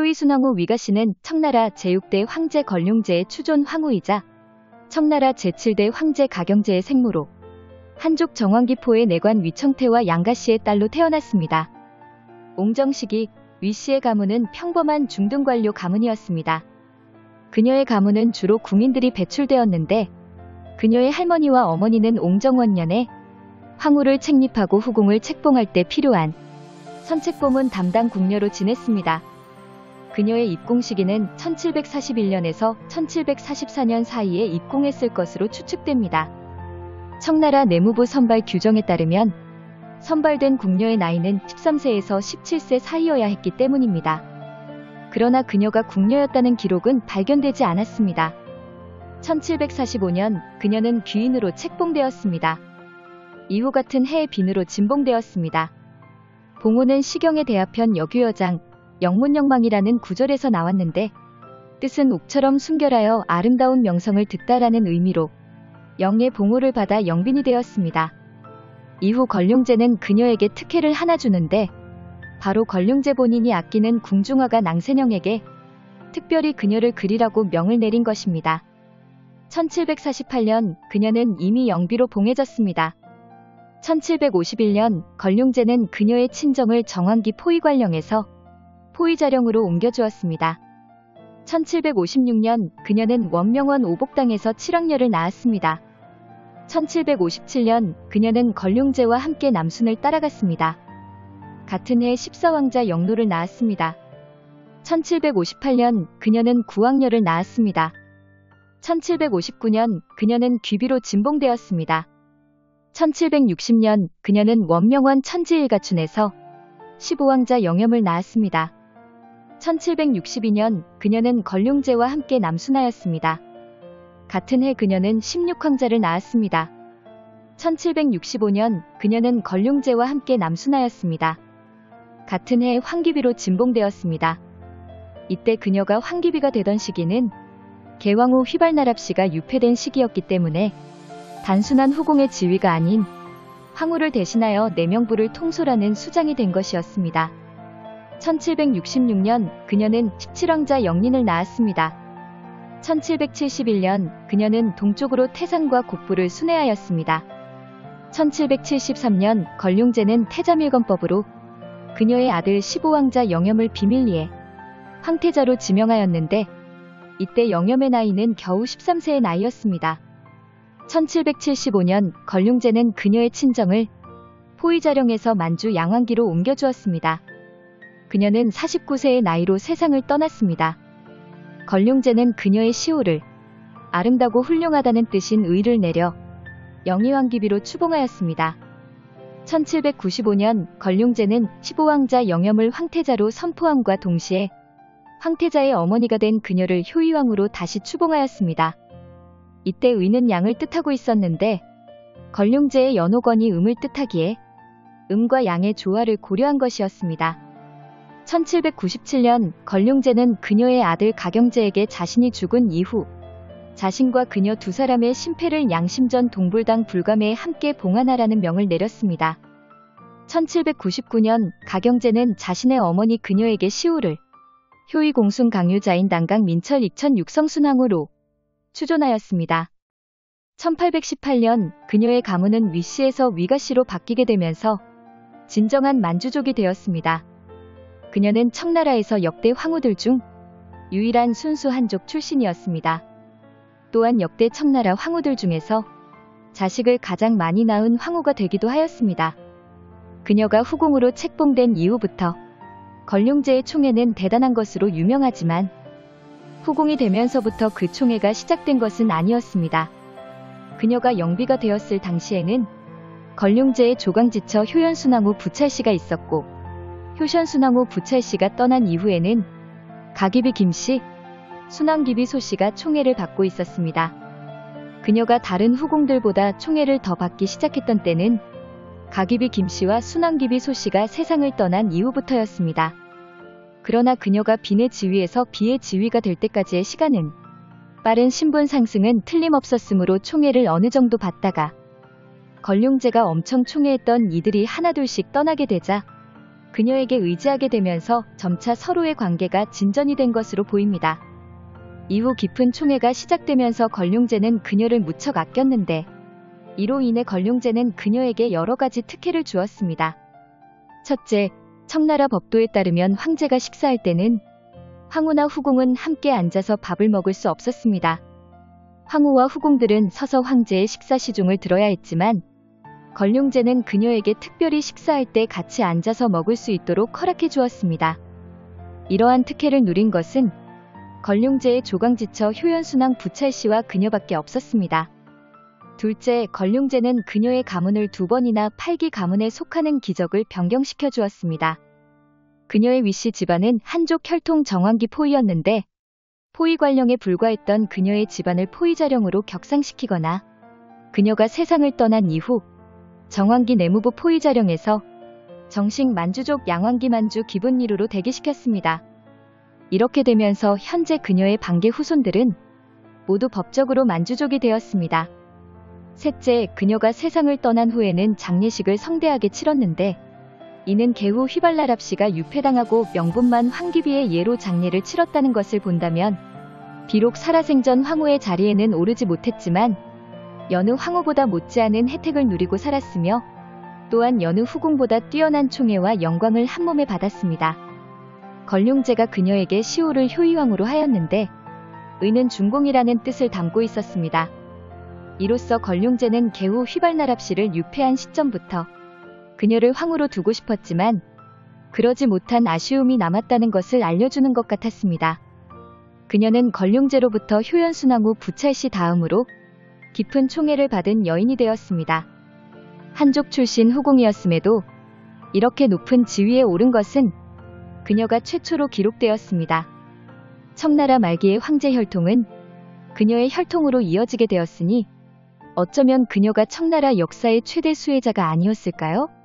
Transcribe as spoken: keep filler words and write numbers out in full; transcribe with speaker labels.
Speaker 1: 효의순왕후 위가씨는 청나라 제육 대 황제 걸룡제의 추존 황후이자 청나라 제칠 대 황제 가경제의 생모로 한족 정왕기포의 내관 위청태와 양가씨의 딸로 태어났습니다. 옹정식이 위씨의 가문은 평범한 중등관료 가문이었습니다. 그녀의 가문은 주로 궁인들이 배출되었는데 그녀의 할머니와 어머니는 옹정원년에 황후를 책립하고 후궁을 책봉할 때 필요한 선책봉은 담당 궁녀로 지냈습니다. 그녀의 입궁 시기는 천칠백사십일 년에서 천칠백사십사 년 사이에 입궁했을 것으로 추측됩니다. 청나라 내무부 선발 규정에 따르면 선발된 궁녀의 나이는 십삼 세에서 십칠 세 사이여야 했기 때문입니다. 그러나 그녀가 궁녀였다는 기록은 발견되지 않았습니다. 천칠백사십오 년 그녀는 귀인으로 책봉되었습니다. 이후 같은 해에 빈으로 진봉되었습니다. 봉호는 시경의 대하편 여규여장 영문영망이라는 구절에서 나왔는데 뜻은 옥처럼 순결하여 아름다운 명성을 듣다라는 의미로 영의 봉호를 받아 영빈이 되었습니다. 이후 걸룡제는 그녀에게 특혜를 하나 주는데 바로 걸룡제 본인이 아끼는 궁중화가 낭세령에게 특별히 그녀를 그리라고 명을 내린 것입니다. 천칠백사십팔 년 그녀는 이미 영비로 봉해졌습니다. 천칠백오십일 년 걸룡제는 그녀의 친정을 정왕기 포위관령에서 포위자령으로 옮겨주었습니다. 천칠백오십육 년 그녀는 원명원 오복당에서 칠왕녀를 낳았습니다. 천칠백오십칠 년 그녀는 걸룡제와 함께 남순을 따라갔습니다. 같은 해 십사왕자 영노를 낳았습니다. 천칠백오십팔 년 그녀는 구왕녀를 낳았습니다. 천칠백오십구 년 그녀는 귀비로 진봉되었습니다. 천칠백육십 년 그녀는 원명원 천지일가춘에서 십오왕자 영염을 낳았습니다. 천칠백육십이 년 그녀는 걸룡제와 함께 남순하였습니다. 같은 해 그녀는 십육왕자를 낳았습니다. 천칠백육십오 년 그녀는 걸룡제와 함께 남순하였습니다. 같은 해 황귀비로 진봉되었습니다. 이때 그녀가 황귀비가 되던 시기는 개왕후 휘발나랍씨가 유폐된 시기였기 때문에 단순한 후궁의 지위가 아닌 황후를 대신하여 내명부를 통솔하는 수장이 된 것이었습니다. 천칠백육십육 년 그녀는 십칠왕자 영린을 낳았습니다. 천칠백칠십일 년 그녀는 동쪽으로 태산과 곡부를 순회하였습니다. 천칠백칠십삼 년 걸룡제는 태자밀건법으로 그녀의 아들 십오왕자 영염을 비밀리에 황태자로 지명하였는데 이때 영염의 나이는 겨우 십삼 세의 나이였습니다. 천칠백칠십오 년 걸룡제는 그녀의 친정을 포위자령에서 만주 양왕기로 옮겨주었습니다. 그녀는 사십구 세의 나이로 세상을 떠났습니다. 걸룡제는 그녀의 시호를 아름다고 훌륭하다는 뜻인 의를 내려 영의왕귀비로 추봉하였습니다. 천칠백구십오 년 걸룡제는 십오왕자 영염을 황태자로 선포함과 동시에 황태자의 어머니가 된 그녀를 효의왕으로 다시 추봉하였습니다. 이때 의는 양을 뜻하고 있었는데 걸룡제의 연호건이 음을 뜻하기에 음과 양의 조화를 고려한 것이었습니다. 천칠백구십칠 년 걸룡제는 그녀의 아들 가경제에게 자신이 죽은 이후 자신과 그녀 두 사람의 신패를 양심전 동불당 불감에 함께 봉하나라는 명을 내렸습니다. 천칠백구십구 년 가경제는 자신의 어머니 그녀에게 시호를 효의공순 강유자인 난강 민철 익천 육성순왕후로 추존하였습니다. 천팔백십팔 년 그녀의 가문은 위씨에서 위가씨로 바뀌게 되면서 진정한 만주족이 되었습니다. 그녀는 청나라에서 역대 황후들 중 유일한 순수 한족 출신이었습니다. 또한 역대 청나라 황후들 중에서 자식을 가장 많이 낳은 황후가 되기도 하였습니다. 그녀가 후궁으로 책봉된 이후부터 걸룡제의 총애는 대단한 것으로 유명하지만 후궁이 되면서부터 그 총애가 시작된 것은 아니었습니다. 그녀가 영비가 되었을 당시에는 걸룡제의 조강지처 효연순왕후 부찰씨가 있었고 효션순왕후 부찰씨가 떠난 이후에는 가기비 김씨, 순왕기비 소씨가 총애를 받고 있었습니다. 그녀가 다른 후궁들보다 총애를 더 받기 시작했던 때는 가기비 김씨와 순왕기비 소씨가 세상을 떠난 이후부터였습니다. 그러나 그녀가 빈의 지위에서 비의 지위가 될 때까지의 시간은 빠른 신분 상승은 틀림없었으므로 총애를 어느 정도 받다가 걸룡제가 엄청 총애했던 이들이 하나둘씩 떠나게 되자 그녀에게 의지하게 되면서 점차 서로의 관계가 진전이 된 것으로 보입니다. 이후 깊은 총애가 시작되면서 걸륭제는 그녀를 무척 아꼈는데 이로 인해 걸륭제는 그녀에게 여러 가지 특혜를 주었습니다. 첫째, 청나라 법도에 따르면 황제가 식사할 때는 황후나 후궁은 함께 앉아서 밥을 먹을 수 없었습니다. 황후와 후궁들은 서서 황제의 식사 시중을 들어야 했지만 걸륭제는 그녀에게 특별히 식사할 때 같이 앉아서 먹을 수 있도록 허락해 주었습니다. 이러한 특혜를 누린 것은 걸륭제의 조강지처 효연순왕 부찰씨와 그녀밖에 없었습니다. 둘째, 걸륭제는 그녀의 가문을 두 번이나 팔기 가문에 속하는 기적을 변경시켜 주었습니다. 그녀의 위씨 집안은 한족 혈통 정왕기 포위였는데 포위 관령에 불과했던 그녀의 집안을 포위자령으로 격상시키거나 그녀가 세상을 떠난 이후 정왕기 내무부 포위자령에서 정식 만주족 양왕기 만주 기분리루로 대기시켰습니다. 이렇게 되면서 현재 그녀의 반계 후손들은 모두 법적으로 만주족이 되었습니다. 셋째, 그녀가 세상을 떠난 후에는 장례식을 성대하게 치렀는데 이는 개후 휘발나랍씨가 유폐당하고 명분만 황기비의 예로 장례를 치렀다는 것을 본다면 비록 살아생전 황후의 자리에는 오르지 못했지만 여느 황후보다 못지않은 혜택을 누리고 살았으며 또한 여느 후궁보다 뛰어난 총애와 영광을 한몸에 받았습니다. 걸륭제가 그녀에게 시호를 효의왕으로 하였는데 의는 중공이라는 뜻을 담고 있었습니다. 이로써 걸륭제는 개후 휘발나랍씨를 유폐한 시점부터 그녀를 황후로 두고 싶었지만 그러지 못한 아쉬움이 남았다는 것을 알려주는 것 같았습니다. 그녀는 걸륭제로부터 효연순왕후 부찰씨 다음으로 깊은 총애를 받은 여인이 되었습니다. 한족 출신 후궁이었음에도 이렇게 높은 지위에 오른 것은 그녀가 최초로 기록되었습니다. 청나라 말기의 황제 혈통은 그녀의 혈통으로 이어지게 되었으니 어쩌면 그녀가 청나라 역사의 최대 수혜자가 아니었을까요?